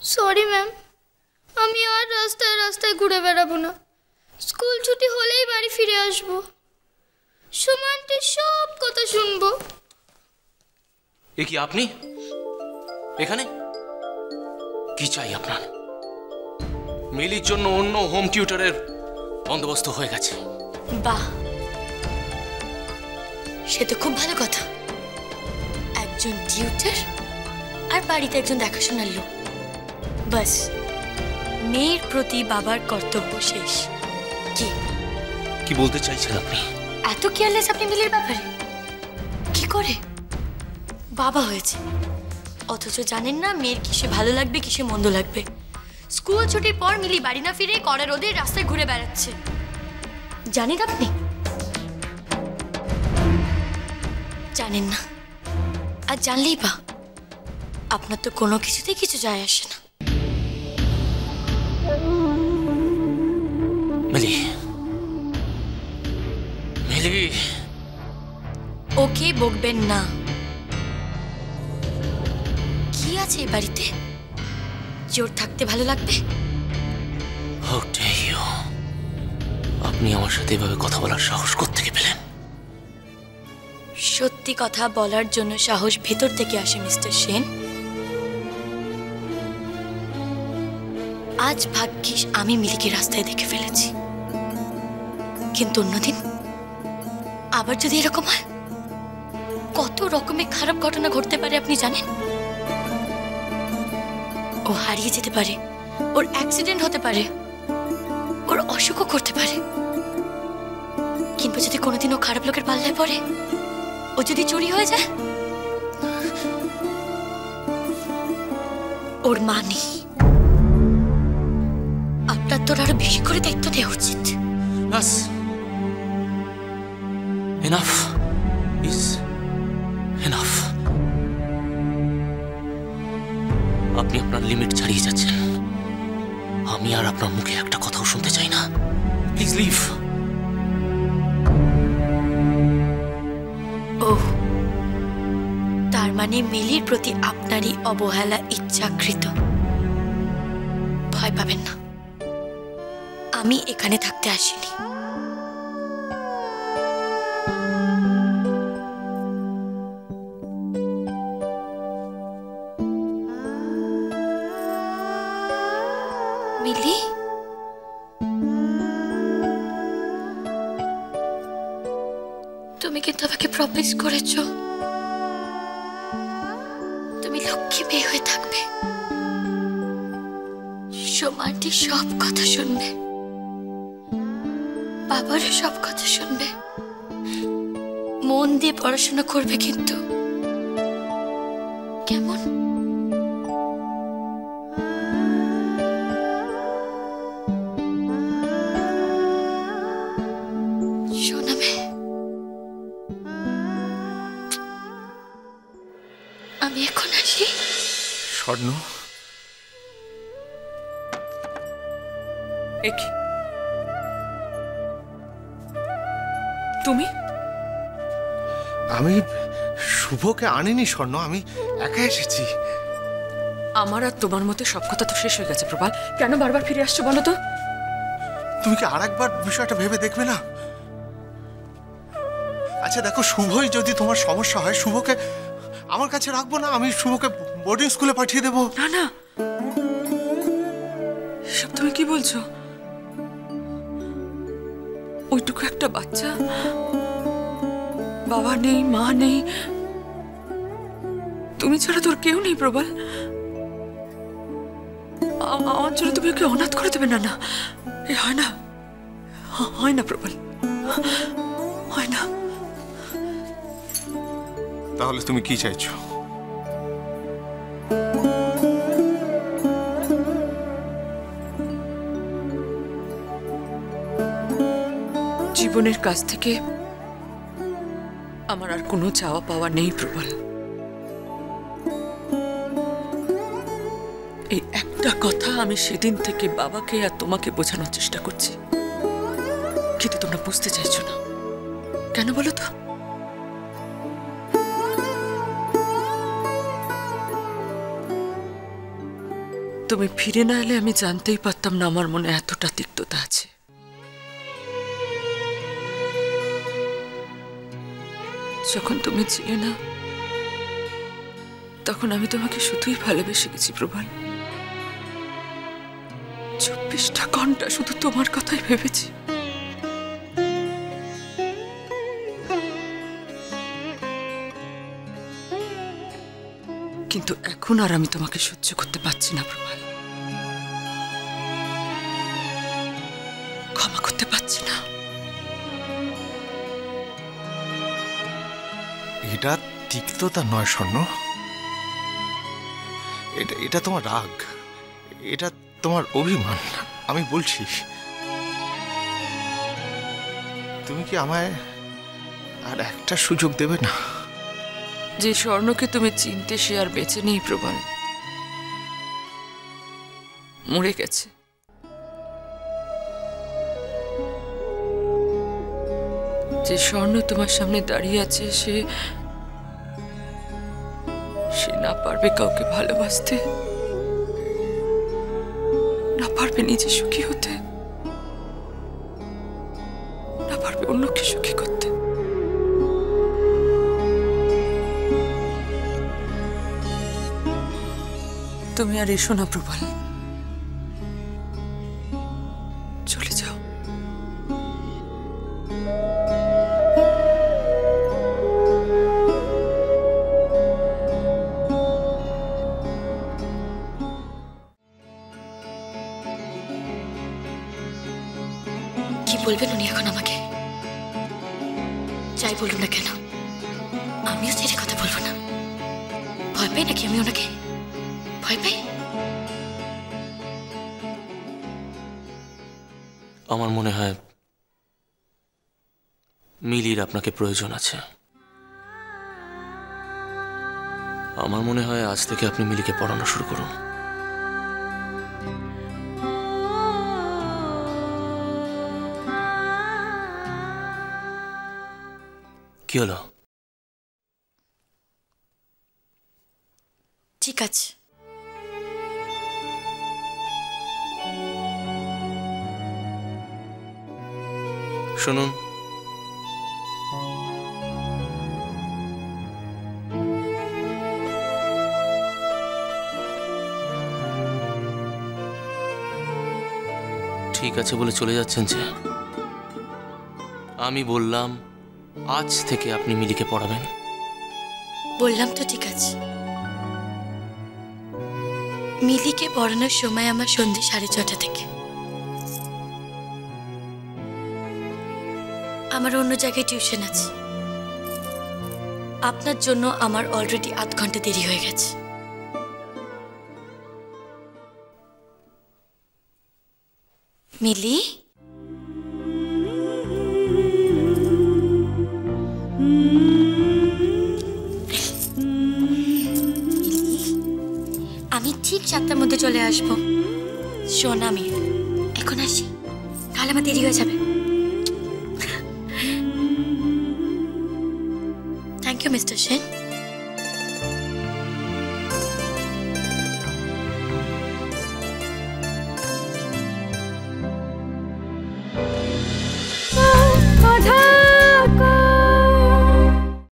Sorry ma'am, আমি আর রাস্তায় রাস্তায় ঘুরে বেড়াবো না। স্কুল ছুটি হলেই বাড়ি ফিরে আসবো, সুমান্টির সব কথা শুনবো। এ কি আপনি এখানে? কি চাই আপনার? মিলির জন্য অন্য হোম টিউটরের বন্দোবস্ত হয়ে গেছে। বাহ, সে তো খুব ভালো কথা। একজন টিউটর আর বাড়িতে একজন দেখাশোনার লোক, বাস মেয়ের প্রতি বাবার কর্তব্য শেষ। কি বলতে চাইছেন আপনি? এত কেয়ারলেস আপনি মিলির ব্যাপারে? কি করে বাবা হয়েছে অথচ জানেন না মেয়ের কিসে ভালো লাগবে কিসে মন্দ লাগবে। স্কুল ছুটির পর মিলি বাড়ি না ফিরে কড়া রোদে রাস্তায় ঘুরে বেড়াচ্ছে, জানেন আপনি? জানেন না, আর জানলেই বা আপনার তো কোনো কিছুতেই কিছু যায় আসে না। মিলি, মিলি, ওকে বকবেন না। কি আছে এই বাড়িতে জোর থাকতে ভালো লাগবে? How dare you? আপনি আমার সাথে এভাবে কথা বলার সাহস কোত্থেকে পেলেন? সত্যি কথা বলার জন্য সাহস ভেতর থেকে আসে মিস্টার সেন। আজ ভাগ্যিস আমি মিলিকে রাস্তায় দেখে ফেলেছি, কিন্তু অন্যদিন আবার যদি এরকম হয় কত রকমের খারাপ ঘটনা ঘটতে পারে আপনি জানেন? ও হারিয়ে যেতে পারে, ওর অ্যাক্সিডেন্ট হতে পারে, ওর অসুখও করতে পারে। কিন্তু যদি কোনোদিন ও খারাপ লোকের পাল্লায় পড়ে, ও যদি চুরি হয়ে যায়, ওর মা নেই। আপনার তোর আরো বেশি করে দায়িত্ব দেওয়া উচিত। বাস, এনাফ ইজ এনাফ। আপনি আপনার লিমিট ছাড়িয়ে যাচ্ছেন। আমি আর আপনার মুখে একটা কথাও শুনতে চাই না। Please leave. ও, তার মানে মিলির প্রতি আপনারই অবহেলা ইচ্ছাকৃত। ভয় পাবেন না, আমি এখানে থাকতে আসিনি। মিলি, তুমি কিন্তু আমাকে প্রমিস করেছো তুমি লক্ষ্মী মেয়ে হয়ে থাকবে, সোমান্টি সব কথা শুনবে, বাবারও সব কথা শুনবে, মন দিয়ে পড়াশোনা করবে। কিন্তু কেমন? শোনাবে? আমি এখন আসি। স্বর্ণ, একি তুমি? আমি শুভকে আনিনি স্বর্ণ, আমি একা এসেছি। আমার আর তোমার মতে সব কথা তো শেষ হয়ে গেছে প্রবাল, কেন বারবার ফিরে আসছো বলো তো? তুমি কি আরেকবার বিষয়টা ভেবে দেখবে না? আচ্ছা দেখো, শুভই যদি তোমার সমস্যা হয়, শুভকে আমার কাছে রাখবো না, আমি শুভকে বোর্ডিং স্কুলে পাঠিয়ে দেবো। না না, সব তুমি কি বলছো? ওইটুকু একটা বাচ্চা, বাবা নেই মা নেই, তুমি ছাড়া তোর কেউ নেই প্রবাল। আমার জন্য তুমি ওকে অনাথ করে দেবে? না না, এ হয় না, হয় না প্রবাল, হয় না। তাহলে তুমি কি চাইছো? জীবনের কাছ থেকে আমার আর কোনো চাওয়া পাওয়া নেই প্রবল। এই একটা কথা আমি সেদিন থেকে বাবাকে আর তোমাকে বোঝানোর চেষ্টা করছি, কিন্তু তোমরা বুঝতে চাইছো না। কেন বলো তো? তুমি ফিরে না এলে আমি জানতেই পারতাম না আমার মনে এতটা তিক্ততা আছে। যখন তুমি ছিলে না তখন আমি তোমাকে শুধুই ভালোবেসে গেছি প্রবাল। 24টা ঘন্টা শুধু তোমার কথাই ভেবেছি। কিন্তু এখন আর আমি তোমাকে সহ্য করতে পারছি না প্রবাল, ক্ষমা করতে পারছি না। এটা তিক্ততা নয় স্বর্ণ, এটা তোমার রাগ, এটা তোমার অভিমান। আমি বলছি, তুমি কি আমায় আর একটা সুযোগ দেবে না? যে স্বর্ণকে তুমি চিনতে সে আর বেঁচে নেই প্রবাল, মরে গেছে। যে স্বর্ণ তোমার সামনে দাঁড়িয়ে আছে সে না পারবে কাউকে ভালোবাসতে, না পারবে নিজে সুখী হতে, না পারবে অন্যকে সুখী করতে। তুমি আর এসো না প্রবাল, চলে যাও। কি বলবেন উনি এখন আমাকে? যাই বলুন না কেন, আমিও ছেড়ে কথা বলবো না। ভয় পাই নাকি আমি ওনাকে? ভয় পাই? আমার মনে হয় মিলির আপনাকে প্রয়োজন আছে। আমার মনে হয় আজ থেকে আপনি মিলিকে পড়ানো শুরু করুন। কি হলো? ঠিক আছে। শুনুন, ঠিক আছে বলে চলে যাচ্ছেন যে? আমি বললাম আজ থেকে আপনি মিলিকে পড়াবেন। বললাম তো ঠিক আছে। মিলিকে পড়ানোর সময় আমার সন্ধ্যে 6:30 থেকে। আমার অন্য জায়গায় টিউশন আছে। আপনার জন্য আমার অলরেডি 8 ঘন্টা দেরি হয়ে গেছে। মিলি, আমি ঠিক 7টার মধ্যে চলে আসবো। শোন, আমি এখন আসি, তাহলে আমার দেরি হয়ে যাবে। Thank you mister Sen.